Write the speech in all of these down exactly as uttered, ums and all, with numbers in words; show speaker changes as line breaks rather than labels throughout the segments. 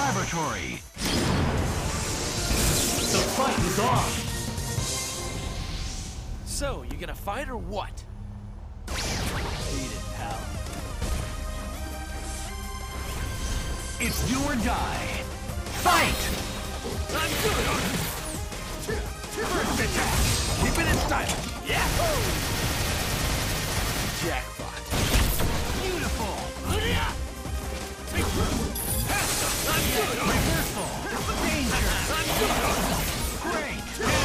laboratory.
The fight is on!
So, you gonna fight or what? Beat it, pal.
It's do or die. Fight!
I'm good!
First attack! Keep it in style!
Yahoo! Jackpot.
Beautiful!
I'm good!
Reversal! Danger!
I'm good!
Great!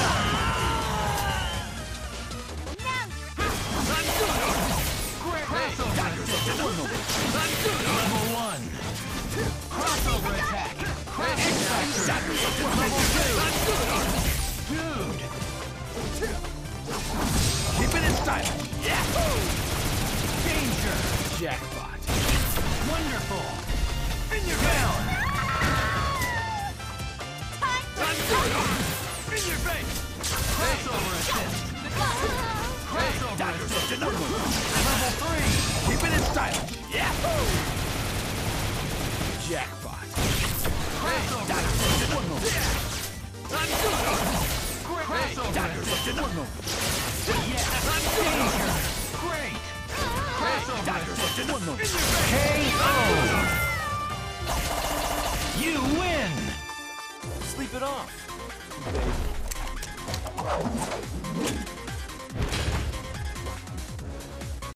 I'm good!
Great!
Hey,
Crossover
Dagger
attack!
I'm good!
Level one! Crossover attack!
Hey,
X-Factor!
Dagger
Level two!
I'm good!
Dude! Keep it in style!
Yahoo!
Danger!
Jackpot.
Wonderful! In your down!
I'm good!
In your face! Crossover assist!
Hey,
Crossover
Dagger
assist!
Level
Level three!
Keep it in style! Yahoo! Jackpot. Hey, Dagger One moment. I'm good!
Great!
Hey,
Crossover
Dagger
assist!
One moment.
Yes!
I'm good!
Danger! Great!
Hey,
Crossover
Dagger
assist!
One moment.
K O! You win!
Sleep it off.